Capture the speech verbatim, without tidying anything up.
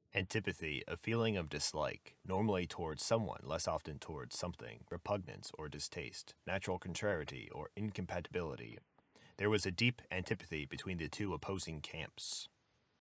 Antipathy, a feeling of dislike, normally towards someone, less often towards something, repugnance or distaste, natural contrariety or incompatibility. There was a deep antipathy between the two opposing camps.